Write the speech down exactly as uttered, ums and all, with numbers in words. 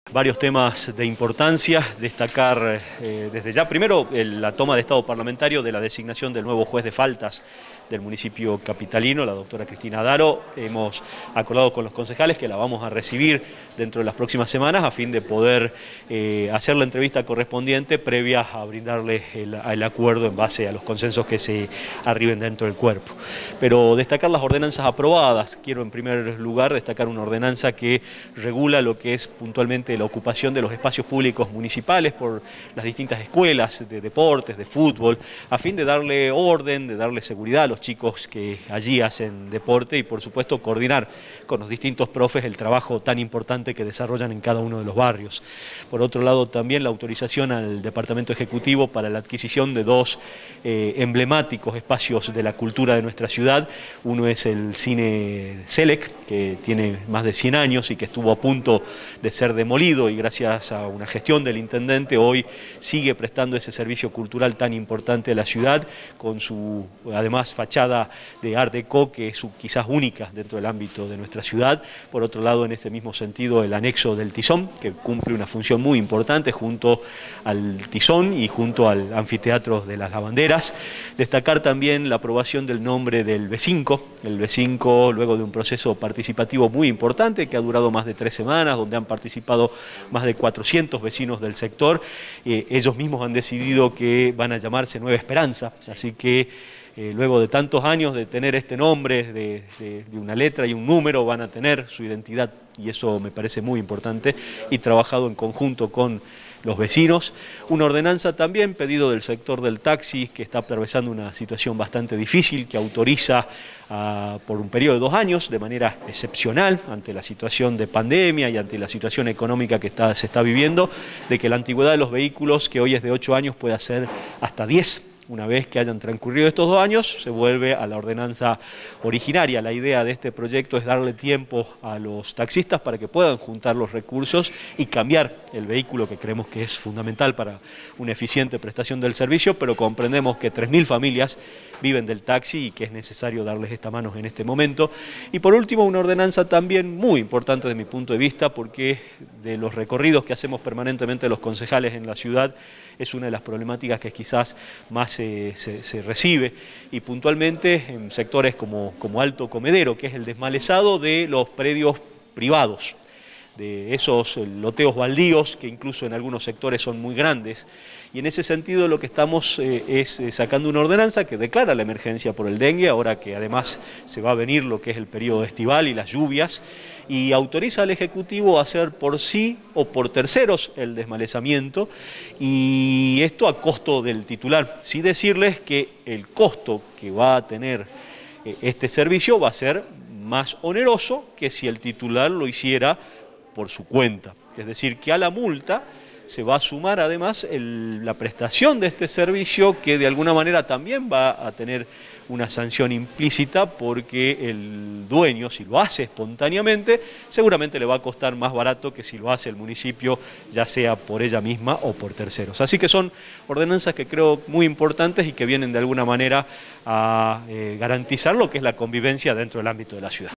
Varios temas de importancia, destacar eh, desde ya, primero el, la toma de estado parlamentario de la designación del nuevo juez de faltas del municipio capitalino, la doctora Cristina Daro. Hemos acordado con los concejales que la vamos a recibir dentro de las próximas semanas a fin de poder eh, hacer la entrevista correspondiente previa a brindarle el, el acuerdo en base a los consensos que se arriben dentro del cuerpo. Pero destacar las ordenanzas aprobadas. Quiero en primer lugar destacar una ordenanza que regula lo que es puntualmente la ocupación de los espacios públicos municipales por las distintas escuelas de deportes, de fútbol, a fin de darle orden, de darle seguridad a los chicos que allí hacen deporte y por supuesto coordinar con los distintos profes el trabajo tan importante que desarrollan en cada uno de los barrios. Por otro lado también la autorización al Departamento Ejecutivo para la adquisición de dos eh, emblemáticos espacios de la cultura de nuestra ciudad. Uno es el Cine Selec, que tiene más de cien años y que estuvo a punto de ser demolido y gracias a una gestión del intendente hoy sigue prestando ese servicio cultural tan importante a la ciudad con su además fachada de Art Deco que es quizás única dentro del ámbito de nuestra ciudad. Por otro lado, en este mismo sentido, el anexo del Tizón, que cumple una función muy importante junto al Tizón y junto al anfiteatro de las Lavanderas. Destacar también la aprobación del nombre del B cinco, el B cinco luego de un proceso participativo muy importante que ha durado más de tres semanas, donde han participado más de cuatrocientos vecinos del sector. Eh, ellos mismos han decidido que van a llamarse Nueva Esperanza, así que Eh, luego de tantos años de tener este nombre, de, de, de una letra y un número, van a tener su identidad y eso me parece muy importante y trabajado en conjunto con los vecinos. Una ordenanza también, pedido del sector del taxi, que está atravesando una situación bastante difícil, que autoriza a, por un periodo de dos años, de manera excepcional, ante la situación de pandemia y ante la situación económica que está, se está viviendo, de que la antigüedad de los vehículos, que hoy es de ocho años, pueda ser hasta diez. Una vez que hayan transcurrido estos dos años, se vuelve a la ordenanza originaria. La idea de este proyecto es darle tiempo a los taxistas para que puedan juntar los recursos y cambiar el vehículo, que creemos que es fundamental para una eficiente prestación del servicio, pero comprendemos que tres mil familias viven del taxi y que es necesario darles esta mano en este momento. Y por último, una ordenanza también muy importante de mi punto de vista, porque de los recorridos que hacemos permanentemente los concejales en la ciudad, es una de las problemáticas que quizás más se, se, se recibe, y puntualmente en sectores como, como Alto Comedero, que es el desmalezado de los predios privados, de esos loteos baldíos que incluso en algunos sectores son muy grandes. Y en ese sentido lo que estamos eh, es eh, sacando una ordenanza que declara la emergencia por el dengue, ahora que además se va a venir lo que es el periodo estival y las lluvias, y autoriza al Ejecutivo a hacer por sí o por terceros el desmalezamiento, y esto a costo del titular. Sí decirles que el costo que va a tener eh, este servicio va a ser más oneroso que si el titular lo hiciera por su cuenta. Es decir, que a la multa se va a sumar además el, la prestación de este servicio, que de alguna manera también va a tener una sanción implícita, porque el dueño, si lo hace espontáneamente, seguramente le va a costar más barato que si lo hace el municipio, ya sea por ella misma o por terceros. Así que son ordenanzas que creo muy importantes y que vienen de alguna manera a eh, garantizar lo que es la convivencia dentro del ámbito de la ciudad.